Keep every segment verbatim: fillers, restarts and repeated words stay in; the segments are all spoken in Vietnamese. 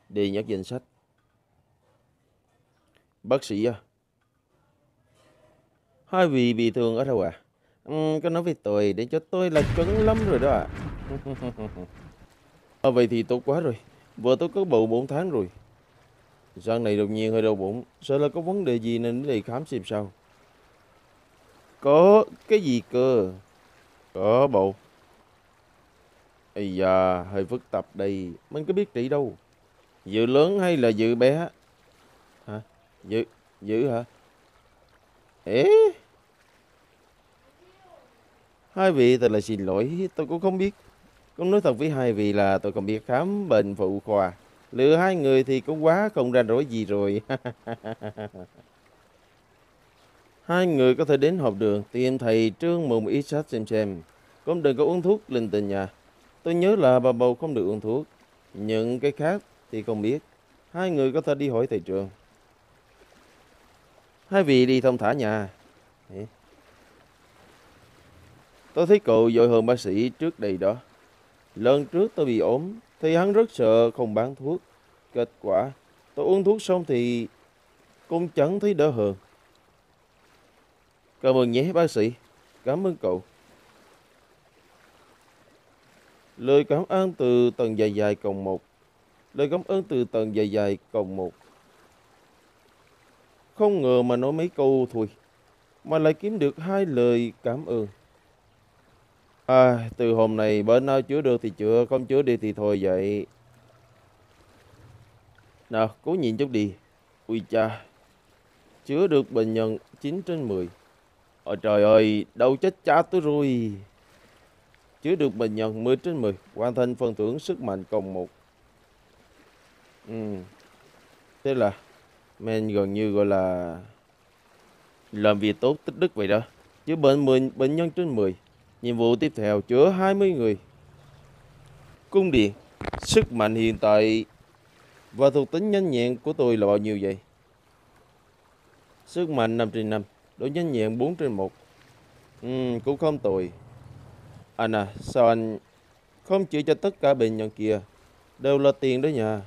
Đi nhắc danh sách. Bác sĩ à? Hai vị bị thương ở đâu à? Ừ, có nói với tôi để cho tôi là cứng lắm rồi đó ạ. À. Vậy thì tốt quá rồi. Vợ tôi có bầu bốn tháng rồi. Sáng này đột nhiên hơi đau bụng. Sợ là có vấn đề gì nên đến đây khám xem sao. Có cái gì cơ? Có bầu. Ây da, hơi phức tạp đây. Mình có biết trị đâu. Dự lớn hay là dự bé? Hả? Dự, dự hả? Ế? Hai vị thật là xin lỗi, tôi cũng không biết. Cũng nói thật với hai vị là tôi không biết khám bệnh phụ khoa. Lừa hai người thì cũng quá không ranh rỗi gì rồi. Hai người có thể đến học đường tìm thầy Trương mùng ít sách xem xem. Cũng đừng có uống thuốc linh tinh nha. Tôi nhớ là bà bầu không được uống thuốc. Những cái khác thì không biết. Hai người có thể đi hỏi thầy Trương. Hai vị đi thông thả nhà. Tôi thấy cậu giỏi hơn bác sĩ trước đây đó. Lần trước tôi bị ốm thì hắn rất sợ không bán thuốc. Kết quả tôi uống thuốc xong thì cũng chẳng thấy đỡ hơn. Cảm ơn nhé bác sĩ. Cảm ơn cậu. Lời cảm ơn từ tầng dài dài cộng một. Lời cảm ơn từ tầng dài dài cộng một. Không ngờ mà nói mấy câu thôi mà lại kiếm được hai lời cảm ơn. À, từ hôm nay bên nào chữa được thì chữa, không chữa đi thì thôi vậy. Nào, cố nhìn chút đi. Ui cha, chữa được bệnh nhân chín trên mười. Ôi trời ơi, đâu chết cha tôi rồi. Chữa được bệnh nhân mười trên mười, hoàn thành phần thưởng sức mạnh cộng một. Ừ, thế là men gần như gọi là làm việc tốt tích đức vậy đó. Chữa bệnh mười bệnh nhân trên mười. Nhiệm vụ tiếp theo chữa hai mươi người. Cung điện, sức mạnh hiện tại và thuộc tính nhanh nhẹn của tôi là bao nhiêu vậy? Sức mạnh năm trên năm, độ nhanh nhẹn bốn trên một. Ừ, cũng không tồi. Anh à, sao anh không chữa cho tất cả bệnh nhân kia? Đều là tiền đó nha.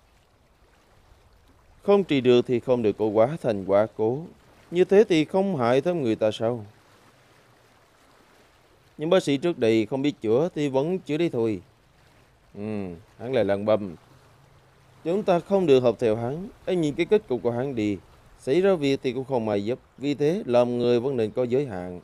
Không trị được thì không được cố quá thành quá cố. Như thế thì không hại thêm người ta sao? Nhưng bác sĩ trước đây không biết chữa thì vẫn chữa đi thôi. Ừ, hắn là lăng băm. Chúng ta không được học theo hắn. Anh nhìn cái kết cục của hắn đi. Xảy ra việc thì cũng không ai giúp. Vì thế làm người vẫn nên có giới hạn.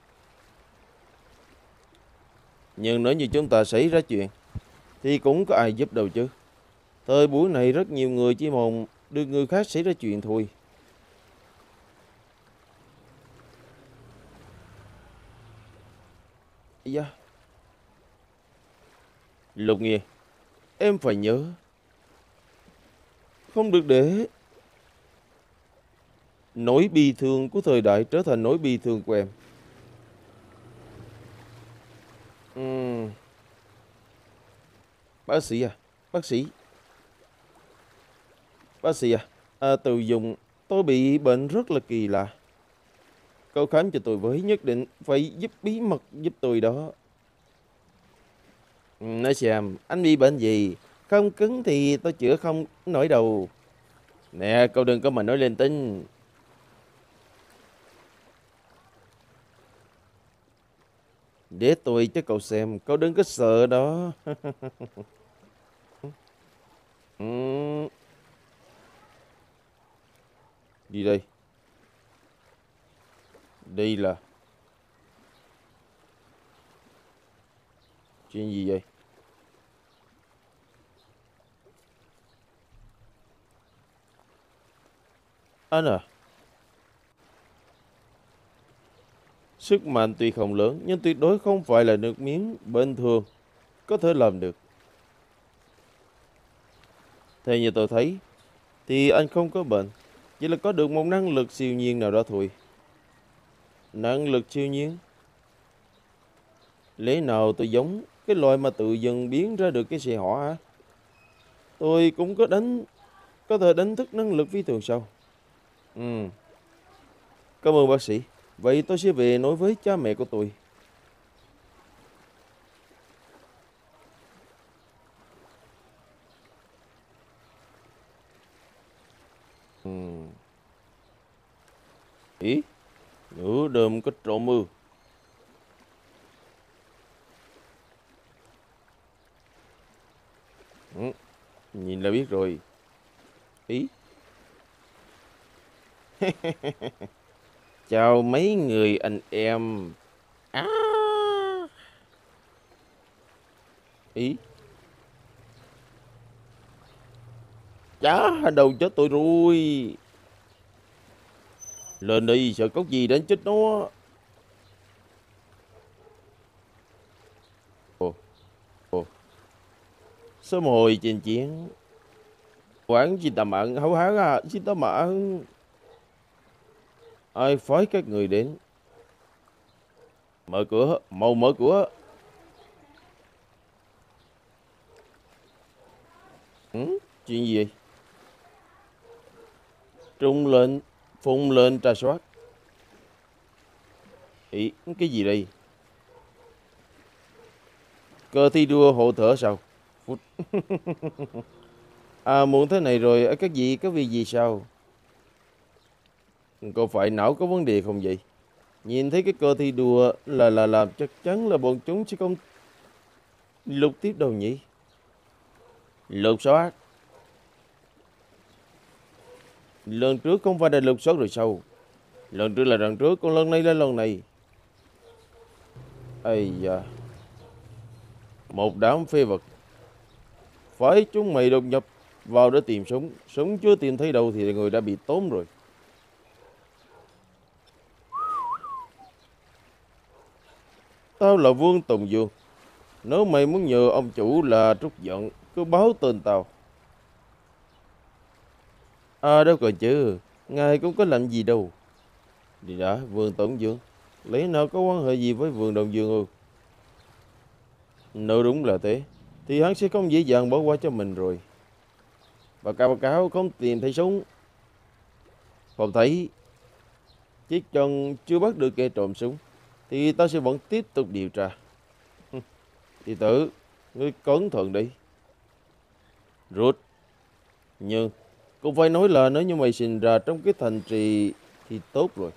Nhưng nếu như chúng ta xảy ra chuyện thì cũng có ai giúp đâu chứ. Thời buổi này rất nhiều người chỉ mong được người khác xảy ra chuyện thôi. Dạ. Lục Nghiên, em phải nhớ. Không được để nỗi bi thương của thời đại trở thành nỗi bi thương của em. Ừm, Bác sĩ à, bác sĩ, bác sĩ à, à từ dùng tôi bị bệnh rất là kỳ lạ. Cậu khám cho tôi với, nhất định phải giúp bí mật giúp tôi đó. Ừ, nói xem, anh bị bệnh gì? Không cứng thì tôi chữa không nổi đâu. Nè, cậu đừng có mà nói lên tin. Để tôi cho cậu xem, cậu đừng có sợ đó. Ừ, đi đây. Đây là chuyện gì vậy? Anh à, sức mạnh tuy không lớn nhưng tuyệt đối không phải là nước miếng bình thường có thể làm được. Theo như tôi thấy thì anh không có bệnh, chỉ là có được một năng lực siêu nhiên nào đó thôi. Năng lực siêu nhiên? Lẽ nào tôi giống cái loài mà tự dưng biến ra được cái xe hỏa hả? Tôi cũng có đánh có thể đánh thức năng lực phi thường sao? Ừ, cảm ơn bác sĩ. Vậy tôi sẽ về nói với cha mẹ của tôi. Ý, nửa đêm có trộm mưa. Ừ, nhìn là biết rồi. Ý. Chào mấy người anh em. À. Ý. Chá, đầu chết tôi rồi. Lên đi, sợ có gì đến chết nó. Ồ, ồ. Sớm hồi trên chiến. Quán xin tạm ẩn, hấu hán à, xin tạm ẩn. Ai phái các người đến? Mở cửa, mau mở cửa. Ừ? Chuyện gì vậy? Trung lệnh, phụng lệnh trà soát. Ý, cái gì đây? Cơ thi đua hộ thở sao? Phút. À, muộn thế này rồi, các vị có việc gì sao? Có phải não có vấn đề không vậy? Nhìn thấy cái cơ thi đua là là làm chắc chắn là bọn chúng sẽ không lục tiếp đâu nhỉ? Lục soát. Lần trước không phải đã lục soát rồi sao? Lần trước là lần trước, còn lần này là lần này. Ây da. Một đám phế vật. Phải chúng mày đột nhập vào để tìm súng. Súng chưa tìm thấy đâu thì người đã bị tóm rồi. Tao là Vương Tùng Dương. Nếu mày muốn nhờ ông chủ là trút giận, cứ báo tên tao. À đâu còn chứ, ngài cũng có làm gì đâu. Đi đã, Vương Tùng Dương. Lấy nào có quan hệ gì với Vương Đồng Dương ư? Nếu đúng là thế, thì hắn sẽ không dễ dàng bỏ qua cho mình rồi. Báo cáo báo cáo không tìm thấy súng. Không thấy. Chỉ cần chưa bắt được kẻ trộm súng, thì ta sẽ vẫn tiếp tục điều tra. Thì tử, ngươi cẩn thận đi. Rút. Nhưng, cũng phải nói là nếu như mày sinh ra trong cái thành trì thì tốt rồi.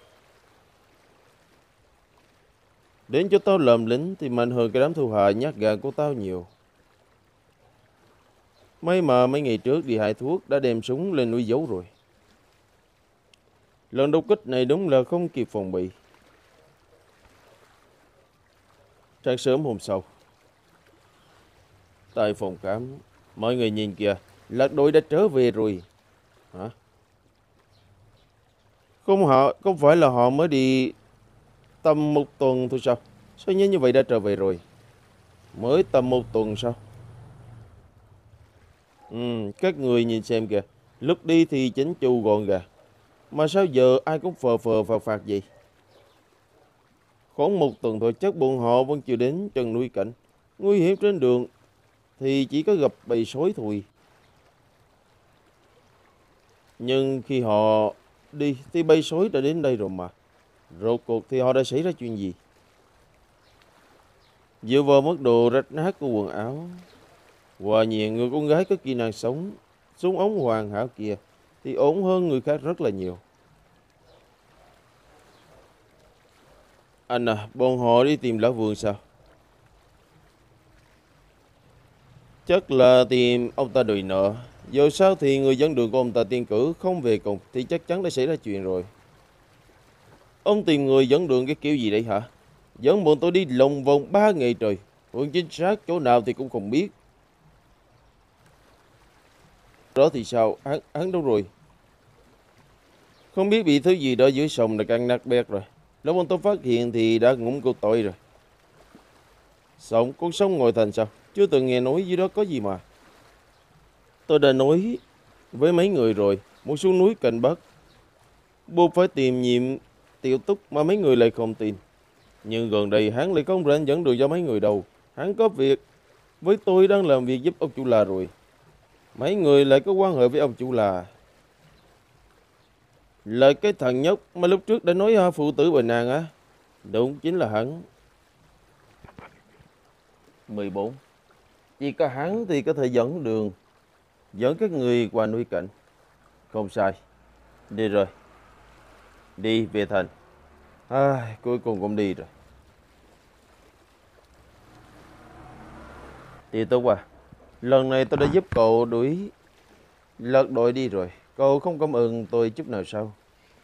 Đến cho tao làm lính thì mạnh hơn cái đám thu hạ nhát gan của tao nhiều. May mà mấy ngày trước đi hái thuốc đã đem súng lên núi giấu rồi. Lần đột kích này đúng là không kịp phòng bị. Sáng sớm hôm sau, tại phòng khám, mọi người nhìn kìa, lạc đội đã trở về rồi. Hả? Không họ, không phải là họ mới đi tầm một tuần thôi sao? Sao nhanh như vậy đã trở về rồi? Mới tầm một tuần sao? Ừ, các người nhìn xem kìa, lúc đi thì chỉnh chu gọn gàng. Mà sao giờ ai cũng phờ phờ phạt phạt vậy? Khoảng một tuần thôi chắc bọn họ vẫn chưa đến chân núi cảnh. Nguy hiểm trên đường thì chỉ có gặp bầy sói thôi. Nhưng khi họ đi thì bầy sói đã đến đây rồi mà. Rốt cuộc thì họ đã xảy ra chuyện gì? Dựa vào mức độ rách nát của quần áo, quả nhiên người con gái có kỹ năng sống, súng ống hoàn hảo kia thì ổn hơn người khác rất là nhiều. Anh à, bọn họ đi tìm lão Vương sao? Chắc là tìm ông ta đòi nợ. Dù sao thì người dẫn đường của ông ta tiên cử không về cùng thì chắc chắn đã xảy ra chuyện rồi. Ông tìm người dẫn đường cái kiểu gì đấy hả? Dẫn bọn tôi đi lòng vòng ba ngày trời. Vẫn chính xác chỗ nào thì cũng không biết. Đó thì sao? Hắn, hắn đâu rồi? Không biết bị thứ gì đó dưới sông đã căng nát bét rồi. Lúc bọn tôi phát hiện thì đã ngủm cô tội rồi. Sống, con sông ngồi thành sao? Chưa từng nghe nói dưới đó có gì mà. Tôi đã nói với mấy người rồi. Một xuống núi cạnh Bắc. Buộc phải tìm nhiệm tiểu túc mà mấy người lại không tin. Nhưng gần đây hắn lại không rảnh dẫn đường cho mấy người đâu. Hắn có việc với tôi đang làm việc giúp ông chủ là rồi. Mấy người lại có quan hệ với ông chủ là. Là cái thằng nhóc mà lúc trước đã nói phụ tử bà nàng á. Đúng, chính là hắn. mười bốn. Chỉ có hắn thì có thể dẫn đường. Dẫn các người qua núi cảnh. Không sai. Đi rồi. Đi về thành. À, cuối cùng cũng đi rồi. Thì tốt à, lần này tôi đã giúp cậu đuổi lật đội đi rồi. Cậu không cảm ơn tôi chút nào sao?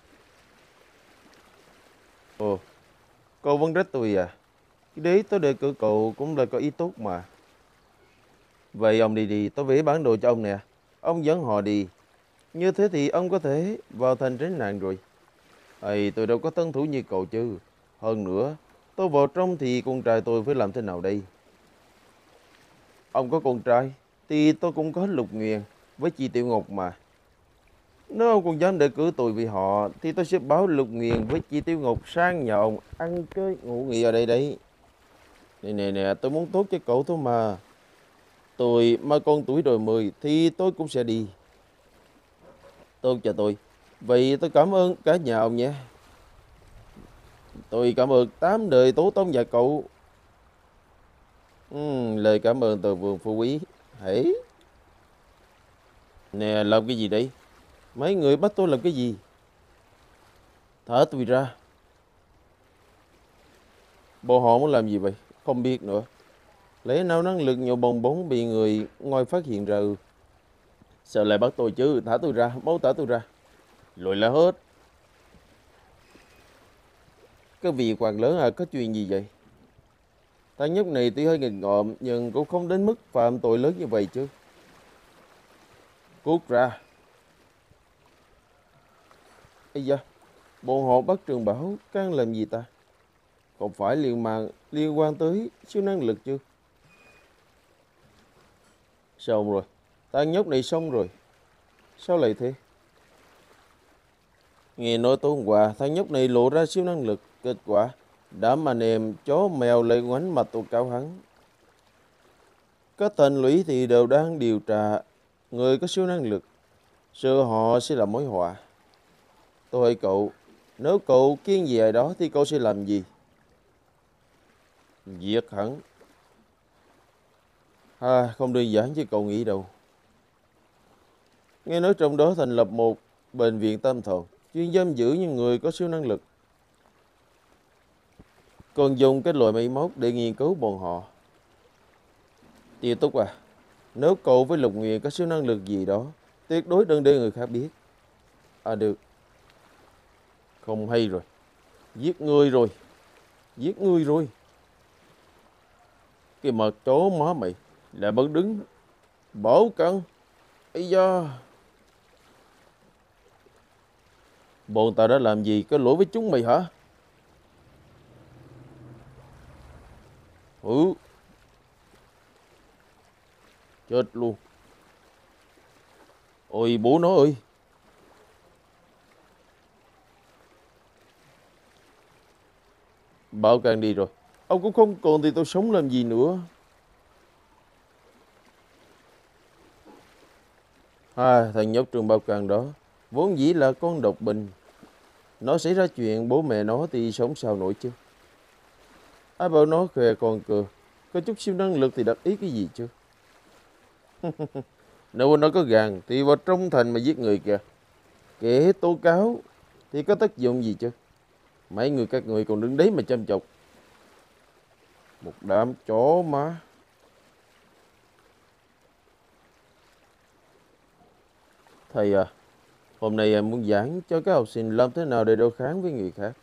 Ồ, cậu vẫn trách tôi à? Cái đấy tôi đề cử cậu cũng là có ý tốt mà. Vậy ông đi đi, tôi vẽ bản đồ cho ông nè. Ông dẫn họ đi. Như thế thì ông có thể vào thành tránh nạn rồi. Ây, tôi đâu có tân thủ như cậu chứ. Hơn nữa, tôi vào trong thì con trai tôi phải làm thế nào đây? Ông có con trai, thì tôi cũng có Lục Nguyền với chị Tiểu Ngọc mà. Nếu ông còn dám đề cử tôi vì họ, thì tôi sẽ báo Lục Nguyền với chị Tiểu Ngọc sang nhà ông ăn chơi ngủ nghỉ ở đây đấy. Nè nè nè, tôi muốn tốt cho cậu thôi mà. Tôi mà con tuổi rồi mười thì tôi cũng sẽ đi. Tốt cho tôi. Vậy tôi cảm ơn cả nhà ông nhé. Tôi cảm ơn tám đời tổ tông nhà cậu. Ừm, lời cảm ơn từ vườn phú quý. Hãy. Nè, làm cái gì đấy? Mấy người bắt tôi làm cái gì? Thả tôi ra. Bộ họ muốn làm gì vậy? Không biết nữa. Lẽ nào năng lực nhậu bồng bóng bị người ngoài phát hiện ra ư? Sao lại bắt tôi chứ? Thả tôi ra, mau thả tôi ra. Lùi lại hết. Cái vị quan lớn à, có chuyện gì vậy? Thằng nhóc này tuy hơi nghịch ngợm nhưng cũng không đến mức phạm tội lớn như vậy chứ. Cút ra. Ây da, bọn họ bắt Trường Bảo can làm gì ta? Không phải liên mạng liên quan tới siêu năng lực chứ? Xong rồi, thằng nhóc này xong rồi. Sao lại thế? Nghe nói tối hôm qua thằng nhóc này lộ ra siêu năng lực. Kết quả, đám anh em chó mèo lại ngoảnh mặt tố cáo hắn. Các thành lũy thì đều đang điều tra người có siêu năng lực. Sợ họ sẽ là mối họa. Tôi hỏi cậu, nếu cậu kiên về đó thì cậu sẽ làm gì? Giết hẳn. À, không đơn giản như cậu nghĩ đâu. Nghe nói trong đó thành lập một bệnh viện tâm thần, chuyên giam giữ những người có siêu năng lực. Còn dùng cái loại máy móc để nghiên cứu bọn họ. Tiêu Túc à, nếu cậu với Lục Nguyệt có siêu năng lực gì đó, tuyệt đối đừng để người khác biết. À được. Không hay rồi. Giết người rồi. Giết người rồi. Cái mặt chó má mày lại vẫn đứng bảo căng. Ây da. Bọn tao đã làm gì có lỗi với chúng mày hả? Ừ. Chết luôn. Ôi bố nó ơi. Bảo càng đi rồi. Ông cũng không còn thì tôi sống làm gì nữa. À, thằng nhóc Trường Bảo Càng đó vốn dĩ là con độc bình. Nó xảy ra chuyện bố mẹ nó thì sống sao nổi chứ. Ai bảo nó khoe con cờ. Có chút siêu năng lực thì đặt ý cái gì chứ. Nếu nó có gàn thì vào trong thành mà giết người kìa. Kể tố cáo thì có tác dụng gì chứ. Mấy người các người còn đứng đấy mà chăm chọc. Một đám chó má. Thầy à, hôm nay em muốn giảng cho các học sinh làm thế nào để đối kháng với người khác.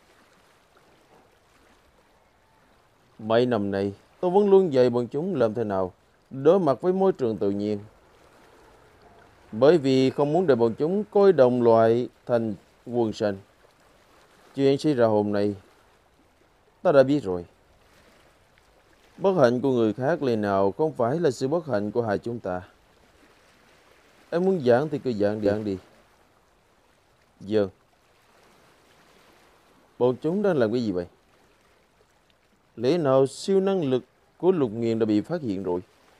Mấy năm nay, tôi vẫn luôn dạy bọn chúng làm thế nào đối mặt với môi trường tự nhiên. Bởi vì không muốn để bọn chúng coi đồng loại thành quân sanh. Chuyện xảy ra hôm nay, ta đã biết rồi. Bất hạnh của người khác lần nào không phải là sự bất hạnh của hai chúng ta. Em muốn giảng thì cứ giảng đi. Giảng đi. Giờ, bọn chúng đang làm cái gì vậy? Lẽ nào siêu năng lực của Lục Nghiền đã bị phát hiện rồi?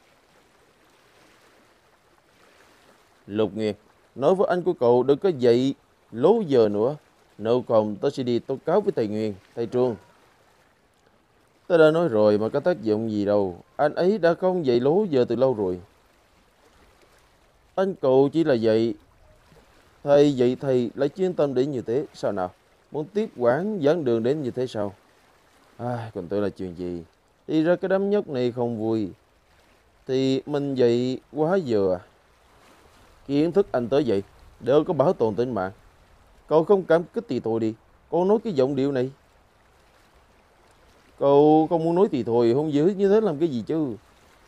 Lục Nghiền, nói với anh của cậu đừng có dậy lố giờ nữa. Nếu không tôi sẽ đi tố cáo với thầy Nguyên, thầy Trương. Tôi đã nói rồi mà có tác dụng gì đâu. Anh ấy đã không dậy lố giờ từ lâu rồi. Anh cậu chỉ là dậy. Thầy dậy thầy lại chuyên tâm đến như thế. Sao nào? muốn tiếp quản dẫn đường đến như thế sao? À, còn tôi là chuyện gì? Đi ra cái đám nhóc này không vui. Thì mình dậy quá giờ à. Kiến thức anh tới vậy, đều có bảo tồn tính mạng. Cậu không cảm kích thì thôi đi. Cậu nói cái giọng điệu này. Cậu không muốn nói thì thôi, không giữ như thế làm cái gì chứ?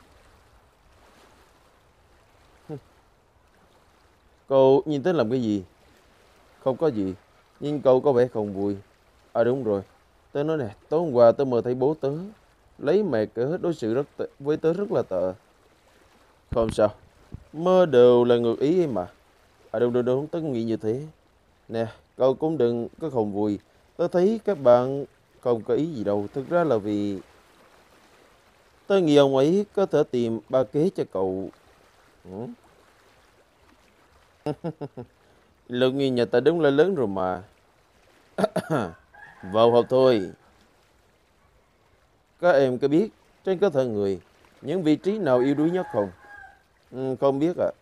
Cậu nhìn tới làm cái gì? Không có gì, nhưng cậu có vẻ không vui. À đúng rồi, tớ nói nè, tối hôm qua tớ mơ thấy bố tớ lấy mẹ cớ đối xử rất tệ, với tớ rất là tệ. Không sao, mơ đều là ngược ý em mà. À đúng đúng đúng, tớ nghĩ như thế. Nè, cậu cũng đừng có không vui. Tớ thấy các bạn không có ý gì đâu. Thực ra là vì tớ nghĩ ông ấy có thể tìm ba kế cho cậu. Ừ? Lượng nghi nhà ta đúng là lớn rồi mà. Vào học thôi. Các em có biết trên cơ thể người những vị trí nào yếu đuối nhất không? Ừ, không biết ạ. À.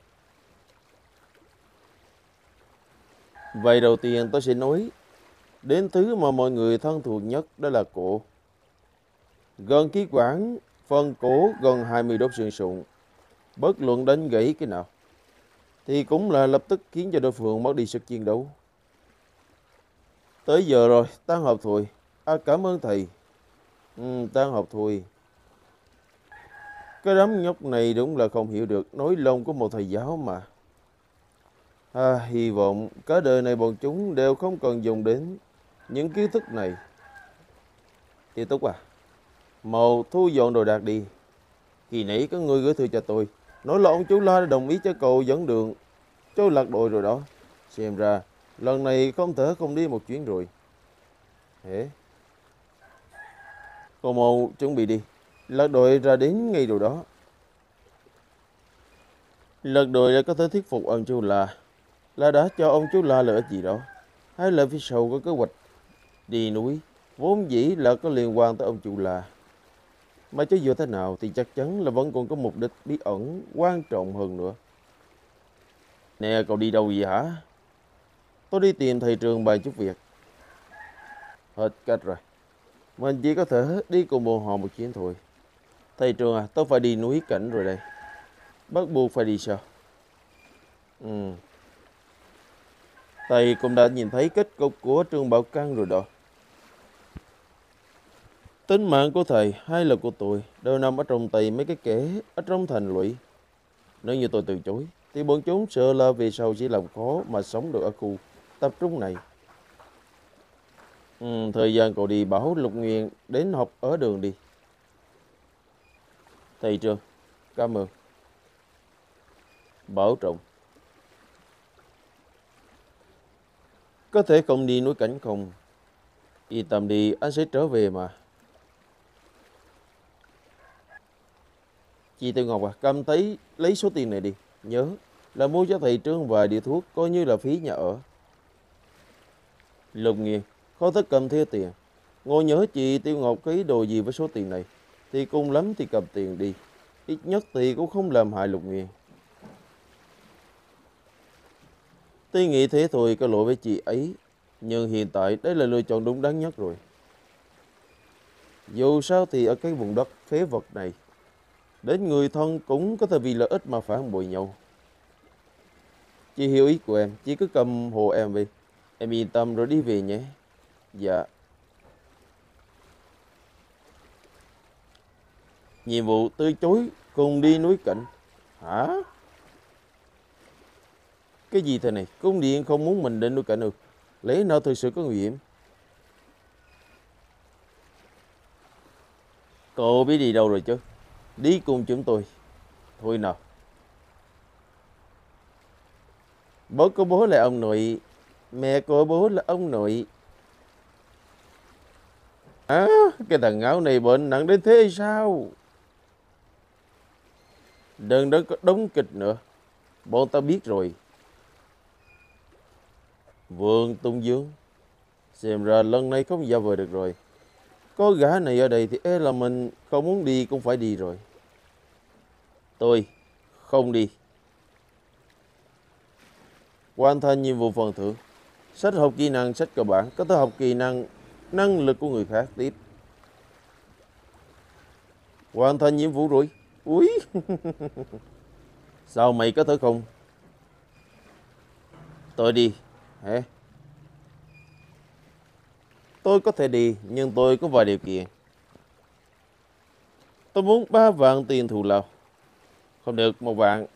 Vậy đầu tiên tôi sẽ nói đến thứ mà mọi người thân thuộc nhất, đó là cổ. Gần khí quản, phần cổ gần hai mươi đốt xương sụn. Bất luận đánh gãy cái nào thì cũng là lập tức khiến cho đối phương mất đi sức chiến đấu. Tới giờ rồi, tan học thôi. À, cảm ơn thầy. Ừ, tan học thôi. Cái đám nhóc này đúng là không hiểu được nỗi lòng của một thầy giáo mà. À, hy vọng cả đời này bọn chúng đều không cần dùng đến những kiến thức này. Thì Túc à, mau thu dọn đồ đạc đi. Khi nãy có người gửi thư cho tôi, nói là ông chú La đã đồng ý cho cậu dẫn đường cho lạc đội rồi đó. Xem ra lần này không thể không đi một chuyến rồi. Thế, cậu mau chuẩn bị đi. Lạc đội ra đến ngay rồi đó. Lạc đội đã có thể thuyết phục ông chú La là đã cho ông chú La lợi ích gì đó. Hay là phía sau có kế hoạch đi núi vốn dĩ là có liên quan tới ông chủ là. Mà chứ dù thế nào thì chắc chắn là vẫn còn có mục đích bí ẩn quan trọng hơn nữa. Nè, cậu đi đâu vậy hả? Tôi đi tìm thầy trường bài chút việc. Hết cách rồi. Mình chỉ có thể đi cùng bọn họ một chuyến thôi. Thầy trường à, tôi phải đi núi cảnh rồi đây. Bắt buộc phải đi sao? Ừ. Thầy cũng đã nhìn thấy kết cục của Trương Bảo Căn rồi đó. Tính mạng của thầy hay là của tôi đều nằm ở trong tay mấy cái kẻ ở trong thành lũy. Nếu như tôi từ chối thì bọn chúng sợ là vì sau chỉ làm khó mà sống được ở khu tập trung này. Ừ, thời gian cậu đi bảo Lục Nguyên đến học ở đường đi. Thầy trường, cảm ơn. Bảo trọng. Có thể không đi núi cảnh không? Yên tâm đi, anh sẽ trở về mà. Chị Tư Ngọc à, cầm thấy lấy số tiền này đi. Nhớ là mua cho thầy Trương vài điều thuốc coi như là phí nhà ở. Lục Nghiên, khó thích cầm theo tiền. Ngồi nhớ chị Tiêu Ngọc có ý đồ gì với số tiền này thì cùng lắm thì cầm tiền đi. Ít nhất thì cũng không làm hại Lục Nghiên. Tôi nghĩ thế thôi có lỗi với chị ấy. Nhưng hiện tại đây là lựa chọn đúng đắn nhất rồi. Dù sao thì ở cái vùng đất phế vật này, đến người thân cũng có thể vì lợi ích mà phản bội nhau. Chị hiểu ý của em, chị cứ cầm hộ em đi. Em yên tâm rồi đi về nhé. Dạ. Nhiệm vụ từ chối cùng đi núi cảnh. Hả? Cái gì thế này? Cung điện không muốn mình đến núi cảnh được. Lẽ nào thực sự có nguy hiểm? Cậu biết đi đâu rồi chứ? Đi cùng chúng tôi. Thôi nào. Bố của bố là ông nội. Mẹ của bố là ông nội. À, cái thằng áo này bệnh nặng đến thế hay sao? Đừng đừng có đóng kịch nữa. Bọn ta biết rồi. Vương Tung Dương. Xem ra lần này không giả vờ được rồi. Có gã này ở đây thì e là mình không muốn đi cũng phải đi rồi. Tôi không đi. Hoàn thành nhiệm vụ phần thưởng. Sách học kỹ năng, sách cơ bản, có thể học kỹ năng, năng lực của người khác tiếp. Hoàn thành nhiệm vụ rồi. Ui, sao mày có thể không? Tôi đi. Hả? Tôi có thể đi, nhưng tôi có vài điều kiện. Tôi muốn ba vạn tiền thù lao. Không được, một vạn.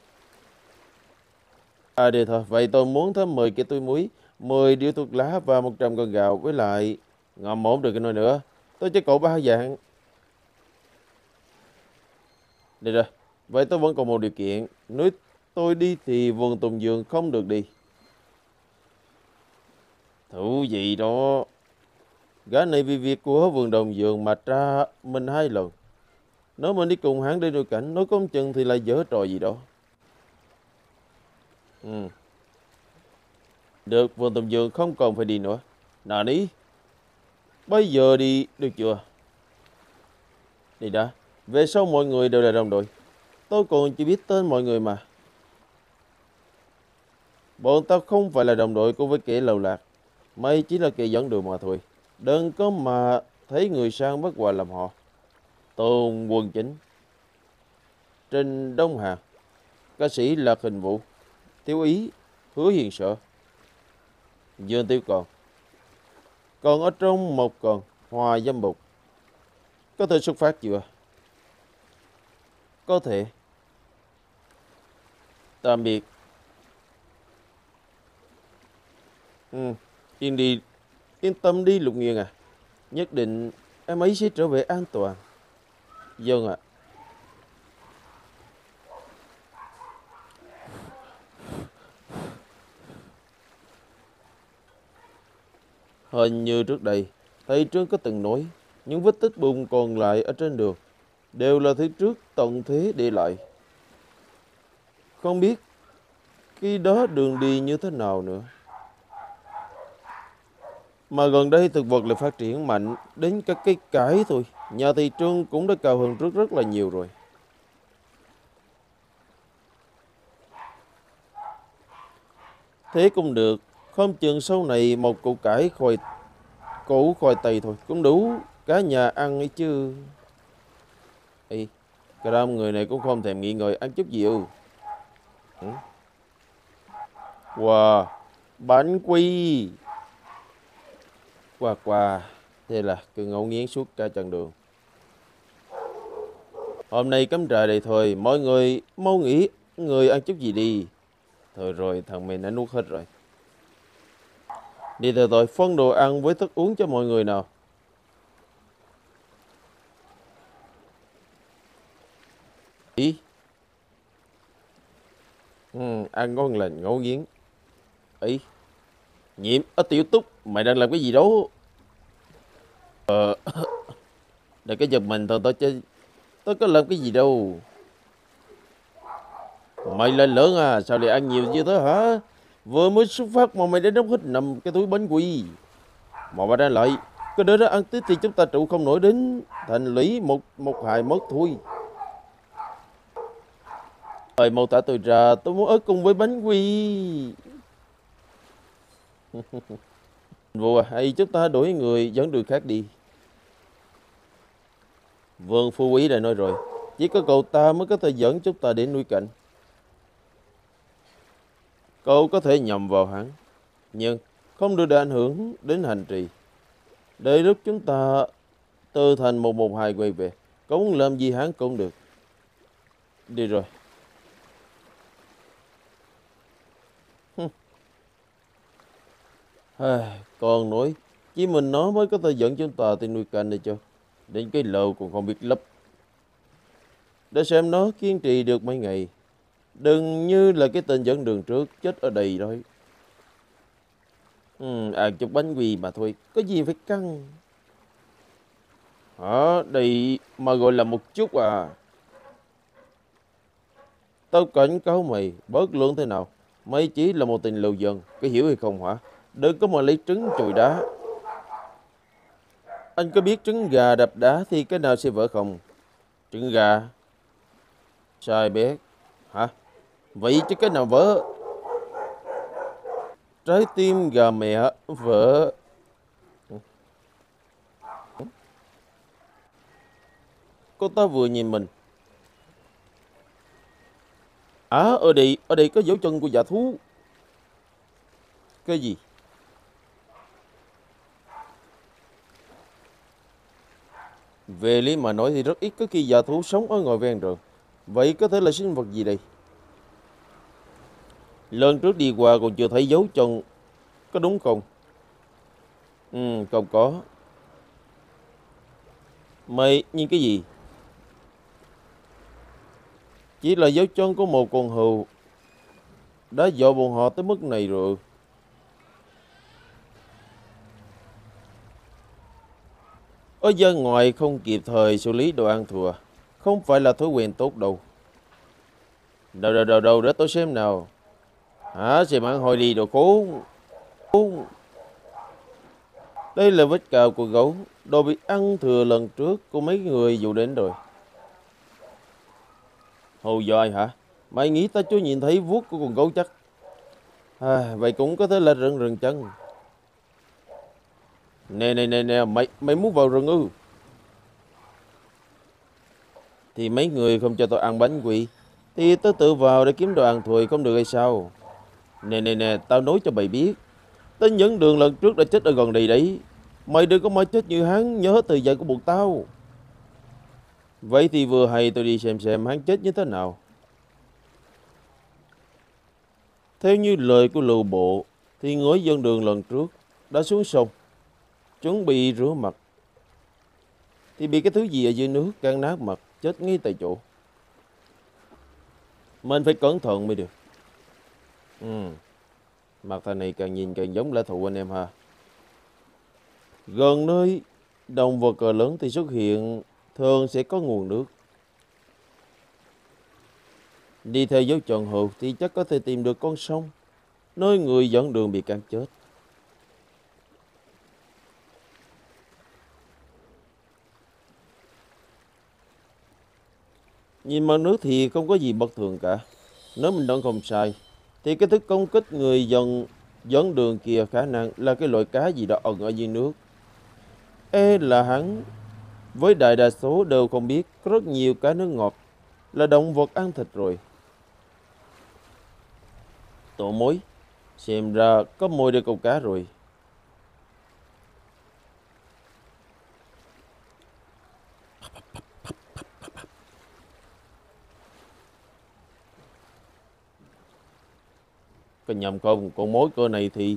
À được thôi, vậy tôi muốn thêm mười cái túi muối, mười điếu thuốc lá và một trăm con gạo, với lại ngậm ổn được cái nồi nữa. Tôi cho cậu ba vạn. Được rồi, vậy tôi vẫn còn một điều kiện. Nếu tôi đi thì vườn Tùng Dương không được đi. Thú gì đó. Gã này vì việc của vườn Đồng Dương mà tra mình hai lần. Nếu mình đi cùng hắn đi nuôi cảnh, nói công chừng thì lại dở trò gì đó. Ừ. Được, vườn Tùng Dương không còn phải đi nữa. Nào ní, bây giờ đi được chưa? Đi đã, về sau mọi người đều là đồng đội. Tôi còn chỉ biết tên mọi người mà. Bọn tao không phải là đồng đội của với kẻ lầu lạc. Mày chỉ là kẻ dẫn đường mà thôi. Đừng có mà thấy người sang bắt quà làm họ. Tôn Quân Chính, Trình Đông Hà, ca sĩ Lạc Hình Vũ, Thiếu Ý, Hứa Hiền Sợ, Dương Tiêu Còn. Còn ở trong một còn Hòa Dâm Bục. Có thể xuất phát chưa? Có thể. Tạm biệt. Ừ, yên đi, yên tâm đi Lục Nghiên à. Nhất định em ấy sẽ trở về an toàn. Vâng ạ. Hình như trước đây, thầy Trương có từng nói, những vết tích bùn còn lại ở trên đường đều là thứ trước tận thế để lại. Không biết khi đó đường đi như thế nào nữa. Mà gần đây thực vật lại phát triển mạnh đến các cây cải thôi. Nhà thầy Trương cũng đã cao hơn trước rất là nhiều rồi. Thế cũng được, không chừng sau này một củ cải khoai củ khoai tây thôi cũng đủ cả nhà ăn ấy chứ. Ê, cái đám người này cũng không thèm nghỉ ngơi ăn chút gì ư. Ừ. Wow, bánh quy. Qua qua, thế là cứ ngấu nghiến suốt cả chặng đường. Hôm nay cắm trại đây thôi, mọi người mau nghỉ, người ăn chút gì đi. Thôi rồi, thằng mình đã nuốt hết rồi. Đi từ tôi phân đồ ăn với thức uống cho mọi người nào. Ý. Ừ, ăn ngon lành ngấu nghiến. Ý. Nhiệm, ở Tiểu Túc, mày đang làm cái gì đó? Ờ, đừng có giật mình thôi, tôi chơi. Tôi có làm cái gì đâu. Mày lên lớn à, sao lại ăn nhiều như thế hả? Vừa mới xuất phát mà mày đã đóng hết nằm cái túi bánh quy. Mà bà ra lại, cái đứa đó ăn tiếp thì chúng ta trụ không nổi đến thành lý một một hài mất thôi. Rồi mô tả tôi ra, tôi muốn ở cùng với bánh quy. Vua, hay chúng ta đổi người dẫn đường khác đi. Vương Phú Quý đã nói rồi, chỉ có cậu ta mới có thể dẫn chúng ta đến núi Cảnh. Cậu có thể nhầm vào hắn, nhưng không được để ảnh hưởng đến hành trì. Để lúc chúng ta từ thành một một hai quay về, cậu muốn làm gì hắn cũng được. Đi rồi. Còn nói, chỉ mình nó mới có thể dẫn chúng ta tới nuôi canh này cho. Đến cái lầu còn không biết lấp. Để xem nó kiên trì được mấy ngày. Đừng như là cái tên dẫn đường trước chết ở đây thôi. Ừ, ăn chút bánh quy mà thôi, có gì phải căng. Hả, đây mà gọi là một chút à. Tao cảnh cáo mày, bớt lượng thế nào. Mày chỉ là một tình lưu dân, có hiểu hay không hả? Đừng có mà lấy trứng chọi đá. Anh có biết trứng gà đập đá thì cái nào sẽ vỡ không? Trứng gà? Sai bé. Hả? Vậy chứ cái nào vỡ? trái tim gà mẹ vợ. Cô ta vừa nhìn mình. À, ở đây, ở đây có dấu chân của dạ thú. Cái gì? Về lý mà nói thì rất ít có khi dạ thú sống ở ngoài ven rừng. Vậy có thể là sinh vật gì đây? Lần trước đi qua còn chưa thấy dấu chân, có đúng không? Ừ, không có. Mày nhìn cái gì? Chỉ là dấu chân của một con hươu đã dọa bọn họ tới mức này rồi. Ở dân ngoài không kịp thời xử lý đồ ăn thừa, không phải là thói quen tốt đâu. Đâu đâu đâu đâu để tôi xem nào. Hả, xem ăn hồi đi đồ khốn. Khốn. Đây là vết cào của gấu, đồ bị ăn thừa lần trước của mấy người dụ đến rồi. Hù dọa hả? Mày nghĩ ta chưa nhìn thấy vuốt của con gấu chắc? À, vậy cũng có thể là rừng rừng chân. Nè nè nè nè, mày mày muốn vào rừng ư? Thì mấy người không cho tôi ăn bánh quỷ, thì tôi tự vào để kiếm đồ ăn thôi, không được hay sao? Nè nè nè, tao nói cho mày biết, tên dẫn đường lần trước đã chết ở gần đây đấy. Mày đừng có mà chết như hắn, nhớ từ giờ của bọn tao. Vậy thì vừa hay tôi đi xem xem hắn chết như thế nào. Theo như lời của Lưu Bộ, thì người dân đường lần trước đã xuống sông, chuẩn bị rửa mặt, thì bị cái thứ gì ở dưới nước cắn nát mặt, chết ngay tại chỗ. Mình phải cẩn thận mới được. Ừ, mặt thằng này càng nhìn càng giống lã thụ anh em ha. Gần nơi động vật cỡ lớn thì xuất hiện thường sẽ có nguồn nước. Đi theo dấu chân hươu thì chắc có thể tìm được con sông, nơi người dẫn đường bị cắn chết. Nhìn mặt nước thì không có gì bất thường cả. Nếu mình đoán không sai, thì cái thức công kích người dân dẫn đường kia khả năng là cái loại cá gì đó ẩn ở dưới nước. Ê là hắn, với đại đa số đều không biết có rất nhiều cá nước ngọt là động vật ăn thịt rồi. Tổ mối, xem ra có mồi để câu cá rồi. Có nhầm không, con mối cơ này thì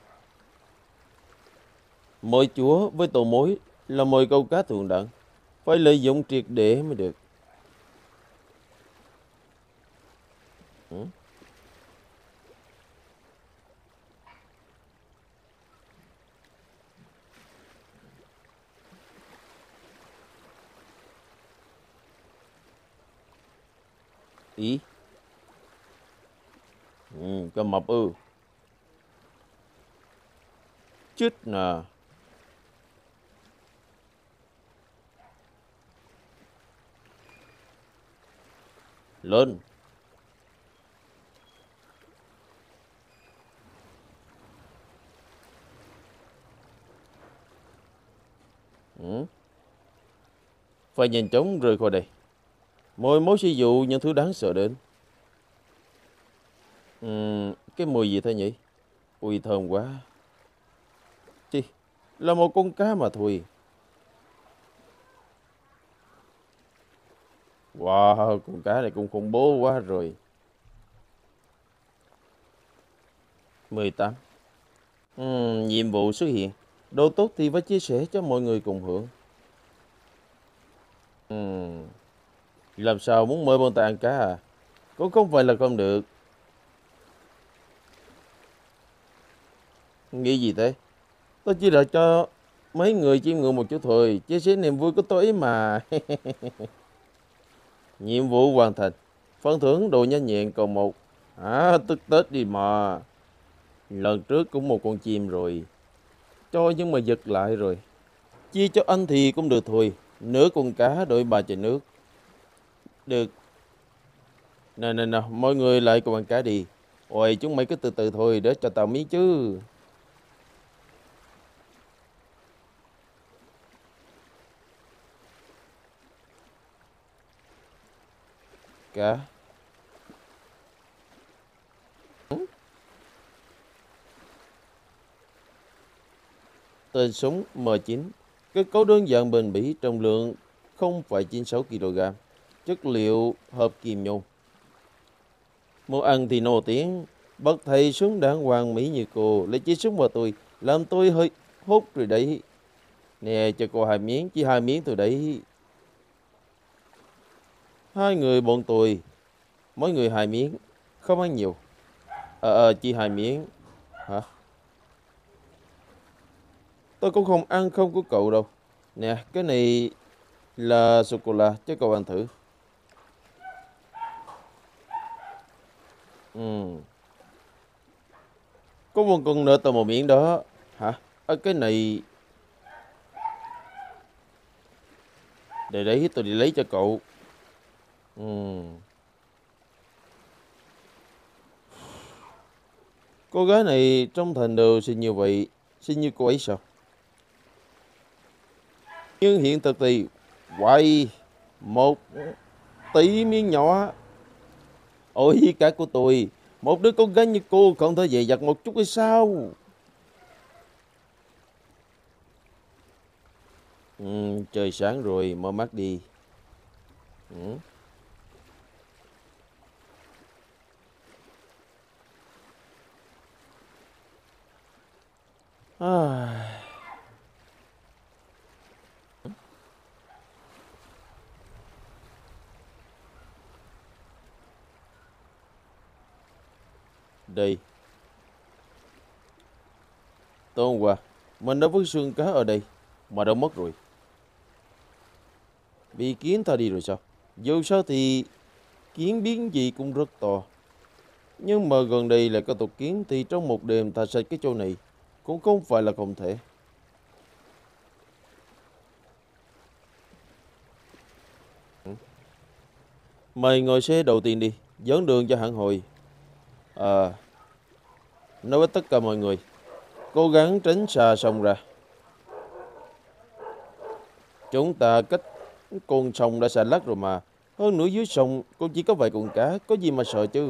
mồi chúa với tổ mối là mồi câu cá thượng đẳng, phải lợi dụng triệt để mới được. Ừ? Ý? Ừ, con mập ư? Chết nè. Lên. Ừ? Phải nhanh chóng rời khỏi đây. Mồi mối sử dụng những thứ đáng sợ đến. Uhm, cái mùi gì thế nhỉ? Ui thơm quá. Chi? Là một con cá mà thôi. Wow, con cá này cũng khủng bố quá rồi. mười tám. Uhm, nhiệm vụ xuất hiện. Đồ tốt thì phải chia sẻ cho mọi người cùng hưởng. Uhm, làm sao muốn mời bọn ta ăn cá à? Cũng không phải là không được. Nghĩ gì thế? Tôi chỉ là cho mấy người chiêm ngưỡng một chút thôi, chia sẻ niềm vui của tôi mà. Nhiệm vụ hoàn thành. Phần thưởng đồ nhanh nhẹn còn một. À, tức Tết đi mà. Lần trước cũng một con chim rồi. Cho nhưng mà giật lại rồi. Chia cho anh thì cũng được thôi. Nửa con cá đổi ba chai nước. Được. Nè nè nè, mọi người lại cùng ăn cá đi. Ôi, chúng mày cứ từ từ thôi, để cho tao miếng chứ. Cá. Tên súng M chín. Kết cấu đơn giản bền bỉ, trọng lượng không phẩy chín sáu ki lô gam. Chất liệu hợp kim nhôm. Món ăn thì nổi tiếng. Bậc thầy súng đạn hoàng mỹ như cô lấy chiếc súng vào tôi, làm tôi hơi hốt rồi đấy. Nè, cho cô hai miếng, chỉ hai miếng thôi đấy. Hai người bọn tôi, mỗi người hai miếng, không ăn nhiều. Ờ, ờ, chỉ hai miếng. Hả? Tôi cũng không ăn không của cậu đâu. Nè, cái này là sô-cô-la, cho cậu ăn thử. Ừ. Có một con nữa tao một miếng đó. Hả? Ở cái này... Để đấy tôi đi lấy cho cậu. Ừ. Cô gái này trong thành đều xinh như vậy. Xinh như cô ấy sao? Nhưng hiện thực thì... Quay... Một tí miếng nhỏ. Ôi cả của tôi. Một đứa con gái như cô không thể dè dặt một chút hay sao? Ừ, trời sáng rồi, mở mắt đi. Ừ. À. Đây. Tối hôm qua, mình đã vứt xương cá ở đây, mà đâu mất rồi. Bị kiến tha đi rồi sao? Dù sao thì kiến biến gì cũng rất to. Nhưng mà gần đây là có tụt kiến thì trong một đêm thả sạch cái chỗ này cũng không phải là không thể. Mày ngồi xe đầu tiên đi, dẫn đường cho hãng hồi. À, nói với tất cả mọi người, cố gắng tránh xa sông ra. Chúng ta cách con sông đã xa lắc rồi mà. Hơn nữa dưới sông cũng chỉ có vài con cá, có gì mà sợ chứ.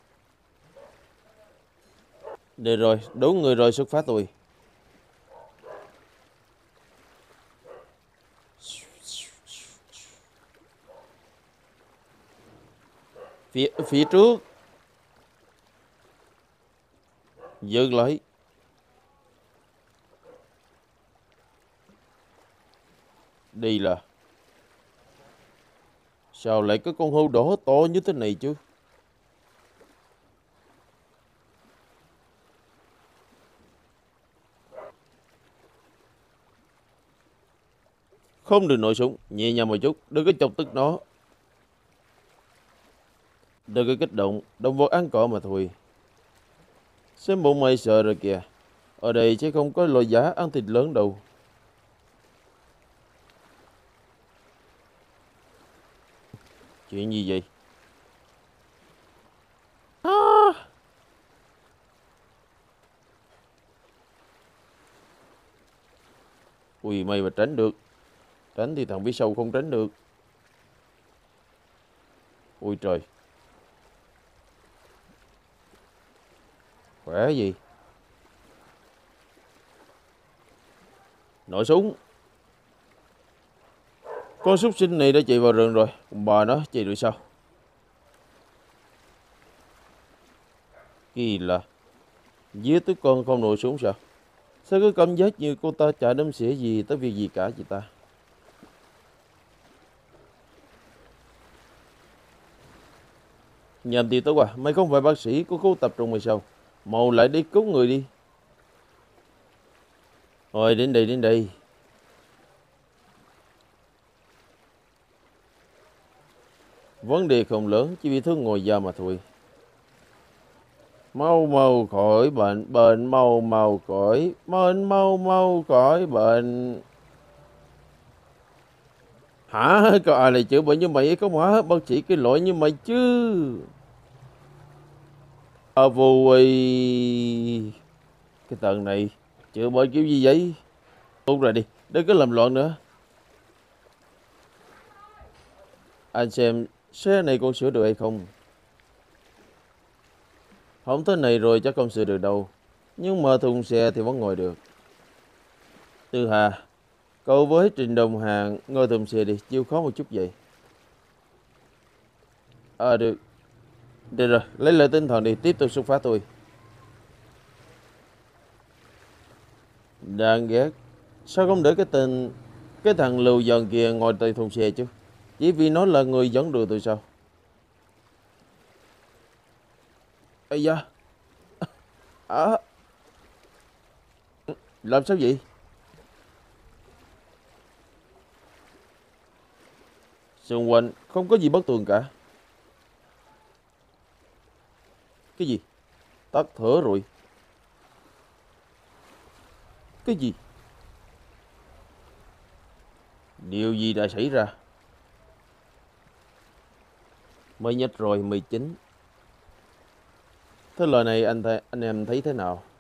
Được rồi, đủ người rồi, xuất phát tôi. Phía, phía trước. Dừng lại. Đi là. Sao lại có con hươu đỏ to như thế này chứ? Không được nổi súng, nhẹ nhàng một chút, đừng có chọc tức nó. Đừng có kích động, động vật ăn cỏ mà thôi. Xem bộ mày sợ rồi kìa. Ở đây sẽ không có loài giá ăn thịt lớn đâu. Chuyện gì vậy? À! Ui, may mà tránh được. Tránh thì thằng phía sau không tránh được. Ui trời. Khỏe gì? Nổ súng. Con súc sinh này đã chạy vào rừng rồi. Còn bà nó chạy được sao? Kỳ lạ. Giết tụi con không nổ súng sao? Sao cứ cảm giác như cô ta chả đếm xỉa gì tới việc gì cả chị ta? Nhầm thì tốt à, mày không phải bác sĩ, cô cố tập trung mày sao? Mau lại đi cứu người đi. Rồi đến đây, đến đây. Vấn đề không lớn, chỉ bị thương ngoài da mà thôi. Mau mau khỏi bệnh, bệnh mau mau khỏi, bệnh mau mau khỏi bệnh. Hả? Có ai lại chữa bệnh như mày không hả? Bác sĩ cái loại như mày chứ. À, vô ơi. Cái tầng này chữa bệnh kiểu gì vậy? Uống rồi đi, đừng có làm loạn nữa. Anh xem xe này con sửa được hay không? Không thế này rồi chắc không sửa được đâu. Nhưng mà thùng xe thì vẫn ngồi được. Tư Hà, cậu với Trình Đồng Hàng ngồi thùng xe đi, chịu khó một chút vậy. À được, được rồi, lấy lại tinh thần đi, tiếp tục xuất phát thôi. Đáng ghét, sao không để cái tên, cái thằng Lưu Dần kia ngồi tại thùng xe chứ? Chỉ vì nó là người dẫn đường tôi sao? Ây da, à, làm sao vậy? Xung quanh không có gì bất thường cả. Cái gì? Tắt thở rồi. Cái gì? Điều gì đã xảy ra? Mới nhất rồi, mười chín. Thế lời này anh th anh em thấy thế nào?